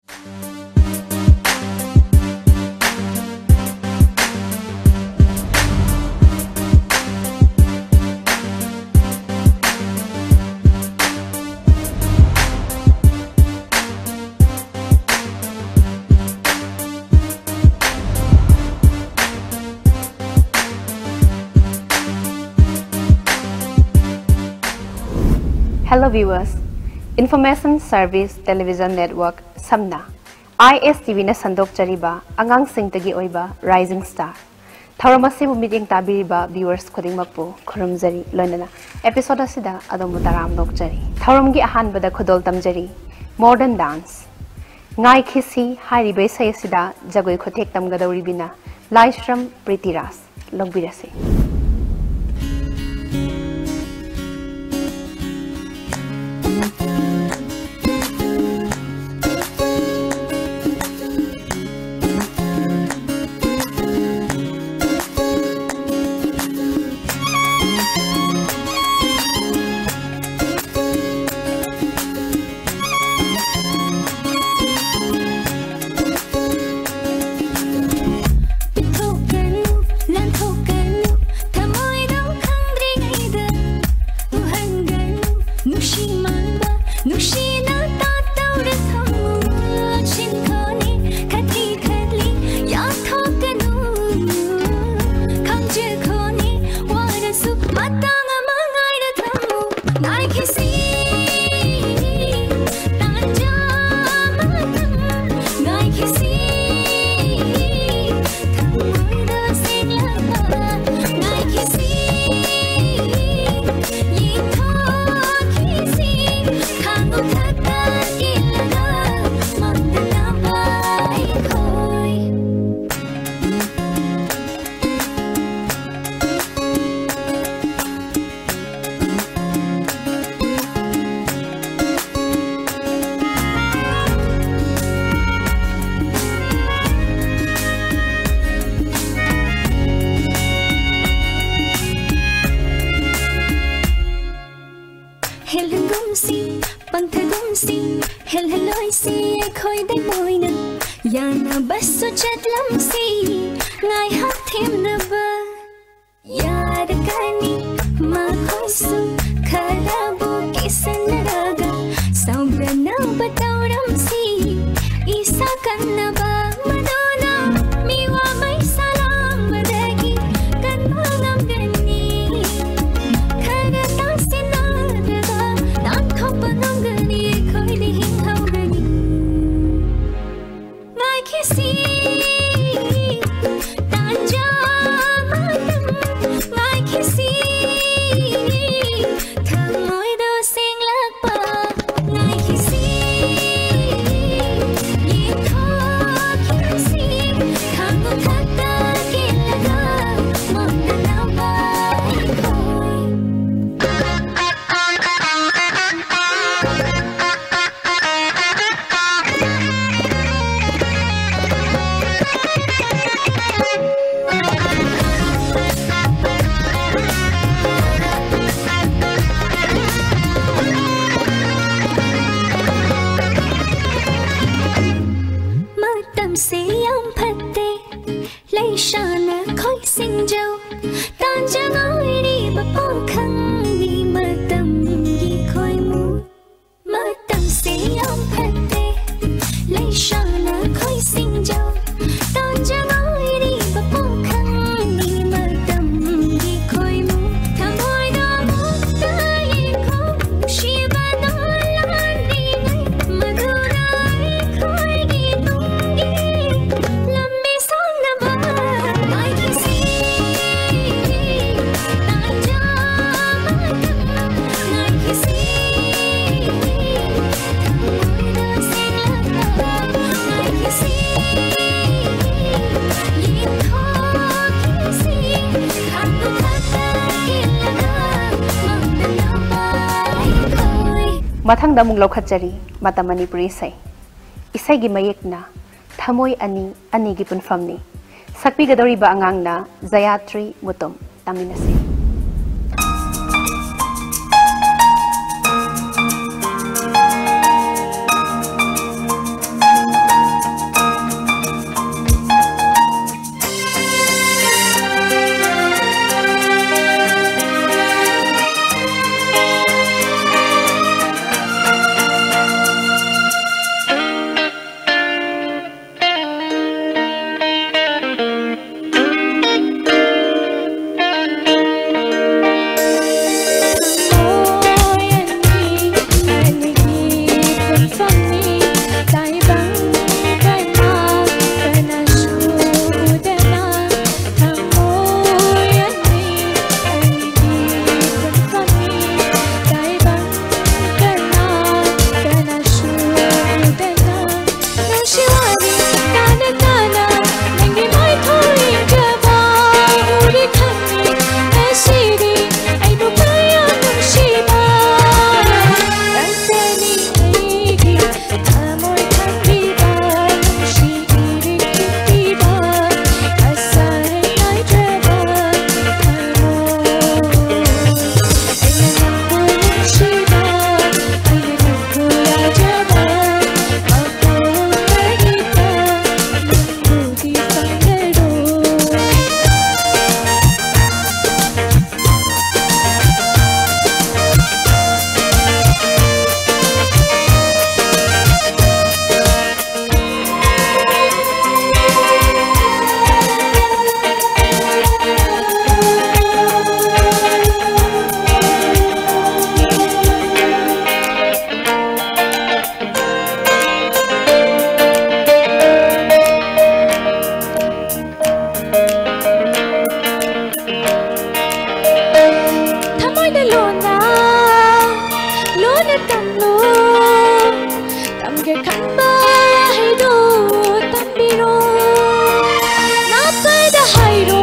Hello viewers, Information Service Television Network Samna ISTV na sandok chariba angang singtagi oiba Rising Star Tharamasi bu meeting tabiriba viewers khuding makpo khurumjari loinana episode asida adomu taram nok chari Tharamgi ahan bada khudol tamjari Modern Dance Ngai khisi hari be sai asida jagoi khothek tamgadori bina Laishram Pritiras logbirase Mathang damung lokhatjari mata Manipuri isai gi mayekna thamoi ani gi punfamni sakpi gadori ba angangna Zayatri Mutom taminase wahaydo tambiro nakoida hayro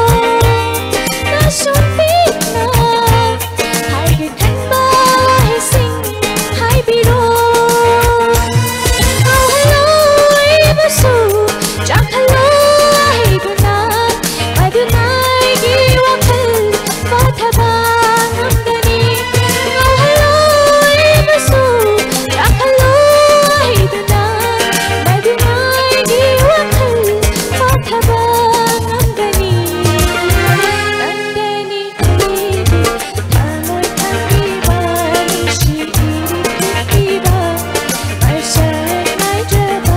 nasupina hayge khanba wahising haybiro ahalo ibasu jakhalo ahiguna maduna gi wakhal pathaba ngamgani ahalo ibasu jakhalo ahiguna maduna gi wakhal pathaba ngamgani nandani kidi thamoy thangiba nishi irikiba marsan naijaba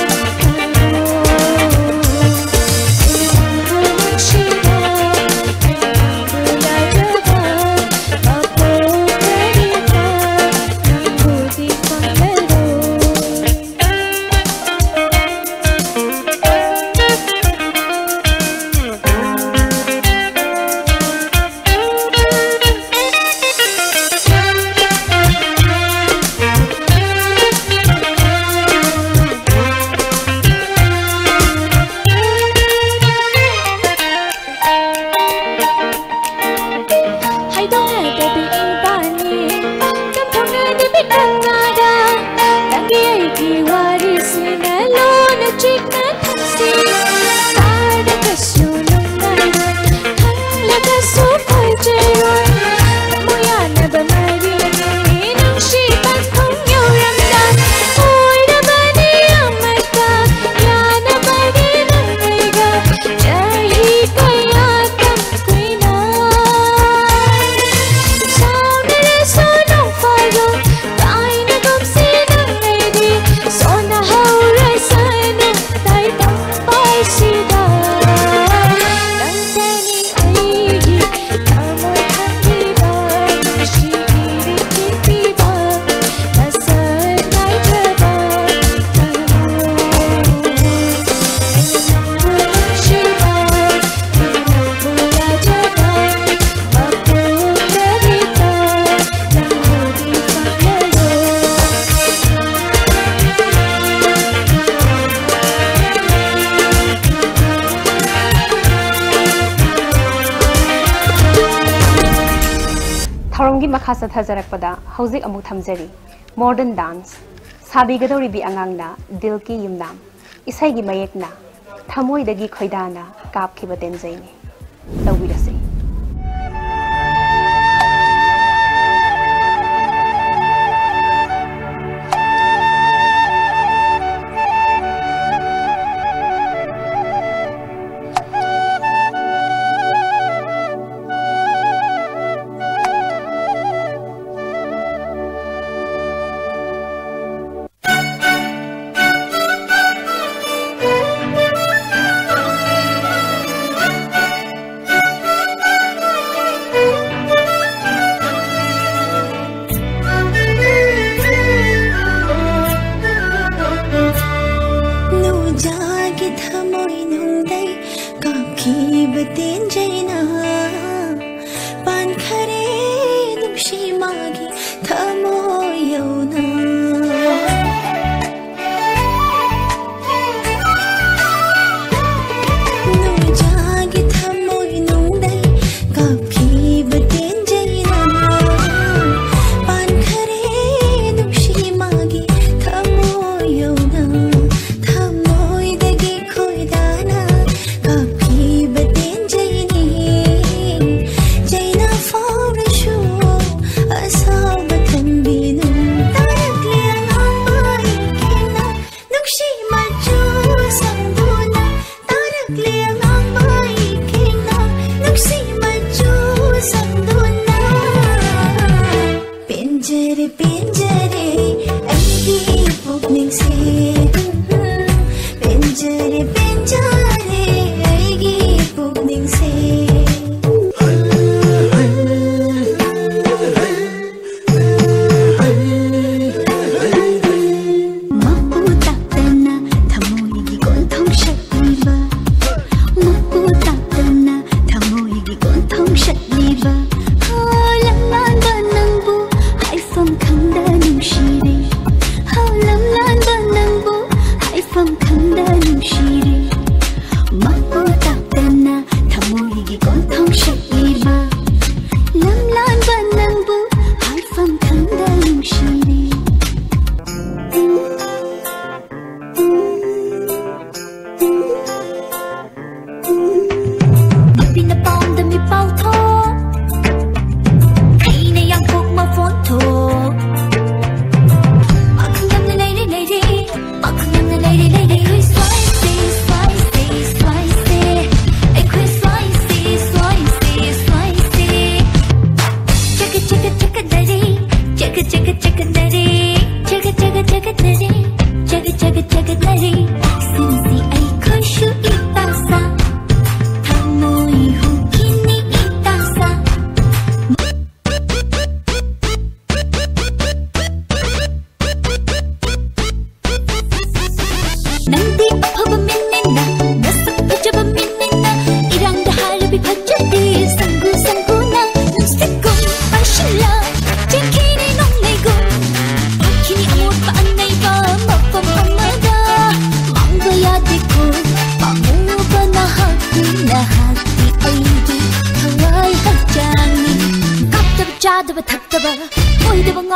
थौरंगी मखा चथजरकपदा हौजिक अमुक थमजरी modern dance साबीगदौरिबी अंगांगना दिल की Yumnam इसाईगी मयेकना थमोइदगी खोइदाना कापखिबा तेंजैनी तौबिरसे Thank you.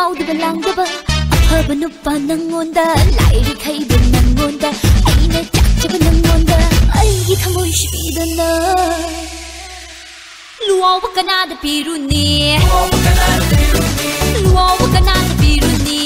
ngauduba langduba afaba nupa nangonda lairi khaiba nangonda aina chakchaba nangonda aigi thamoi shibidana luawa kanada piruni luawa kanada piruni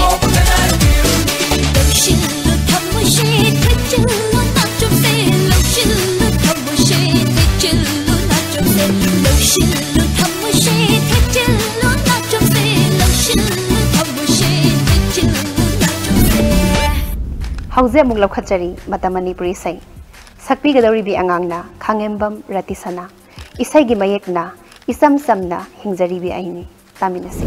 loshillu thamoshi thachillu nachumse loshillu thamoshi thachillu nachumse loshillu thamoshi thachillu nachumse loshillu thamoshi thachillu nachumse hauze amuk laukhatjari mata manipuri sai sakpi gadori bi angangna khangembam ratisana isai gi mayekna isam samna hingjari bi aini taminasi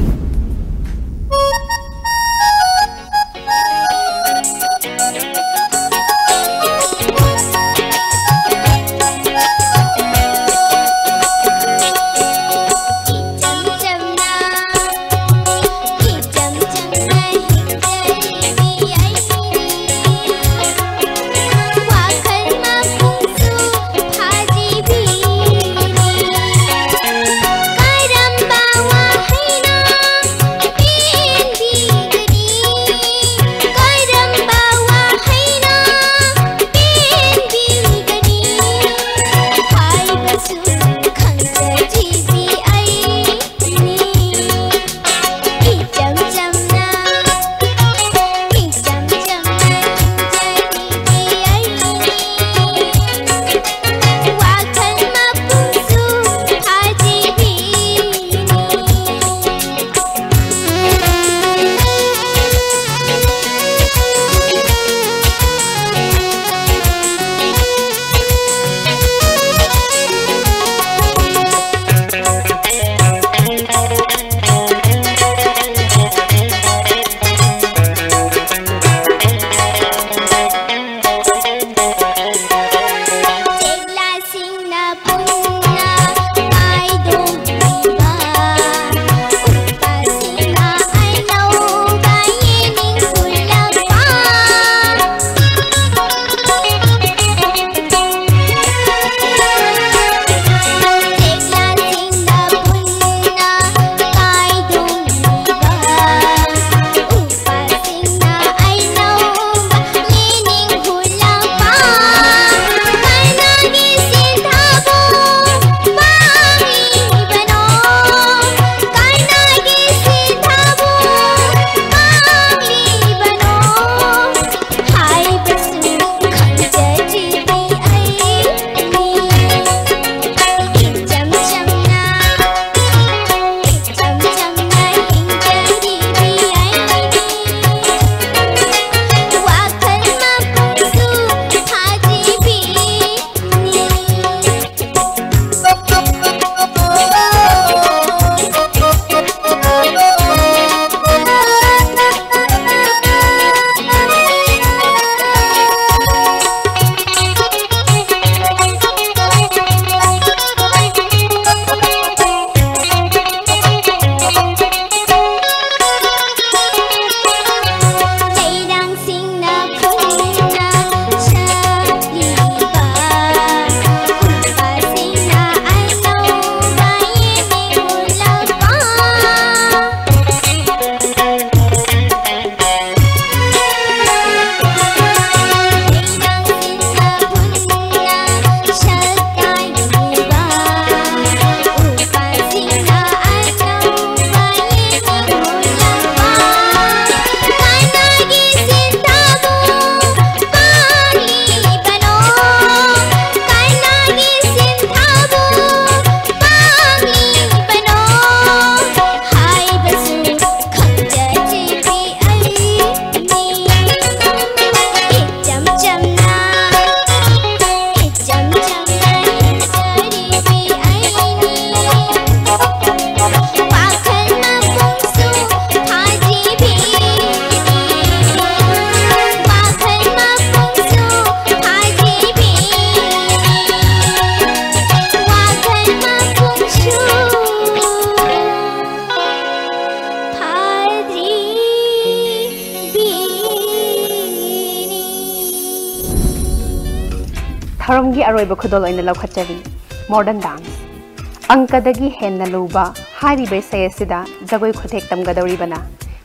Tharom gi aroiba khudol oina laukhachari modern dance angkadagi henna luba hari bai sayasida jagoi khothek tamgadori bana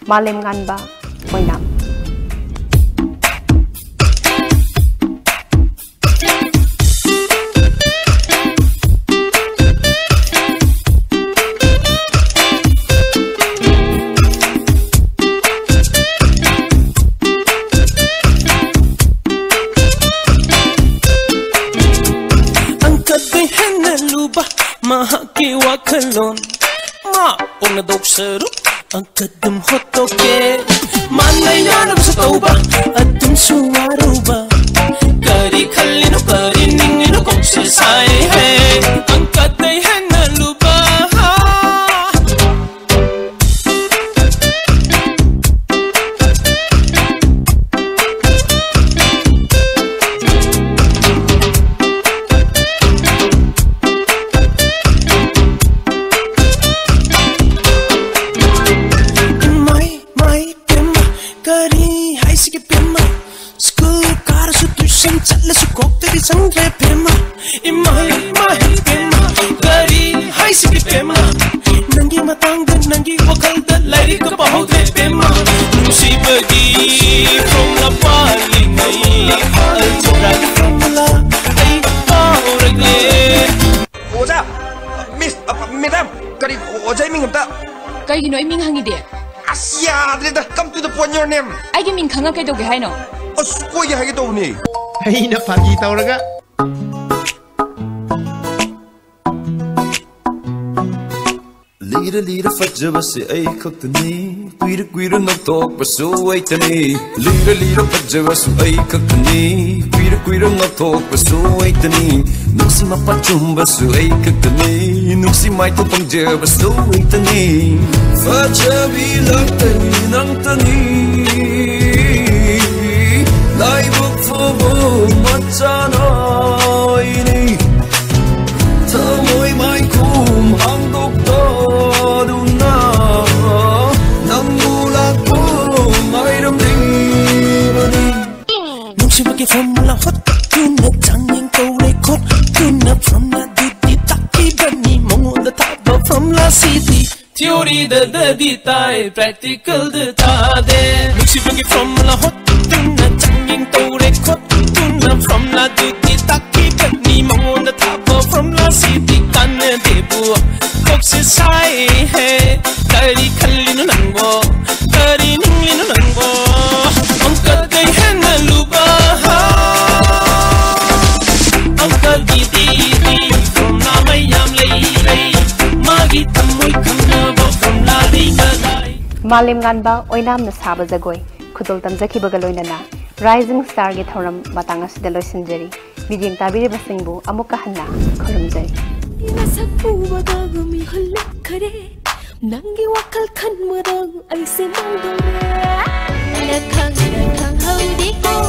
Malem Ganba Oinam. Mahaki wakalon ma ong dok seru ang kadum hotoke manayanam sa tauba at dum suwaruba kari kallino kari ningino kong sisay hey ang katay hanaluba Sangre pema, imai pema, gari hai si pema, nangi matang dan nangi wakal dan lari ke bawah pema, nusi bagi from la paling ai, aljarak from la ai bawah regle. Oja, Miss, Madam, kari Oja ming hamta. Kay ginoy ming hangi de. Asya, dida, come to the point your name. Ay gi ming khanga kay doge hay no. Os ko ya hagi to ni. Ay na pagi tauraga. Lira fajjaba se ay kaktani Quira no talk basu waitani Lira fajjaba su ay kaktani Quira no talk basu waitani Nuksi mapachumba su ay kaktani Nuksi mai to pangjaba su waitani Fajjabi laktani nang tani Lai buk fubu machana ini Tamoy mai kum ang doktor From la hot to the tongue go record to the from la di taki bunny mo the top from la city theory the detail practical the tade mixi bagi from la hot to the tongue go record to the from la di taki bunny mo the top from la city kan de bu box sai hai kari khallinu nango kari ninglinu nango angka dai hena luba Malem Ganba Oinam na Saba Zagoi Kudol Tamzaki Bagaloinana Rising Star Ge Thoram Matangas de Loisinjeri Biding Tabiri Basingbu Amuka Hanna Korumjeri Nangi wakal kan mudang ay sinang dore Nakang haudi ko